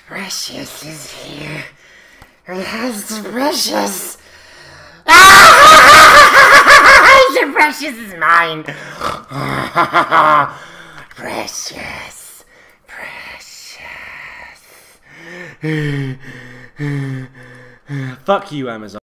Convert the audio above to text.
Precious is here. Yes, Precious. Ah! The Precious is mine. Precious. Precious. Fuck you, Amazon.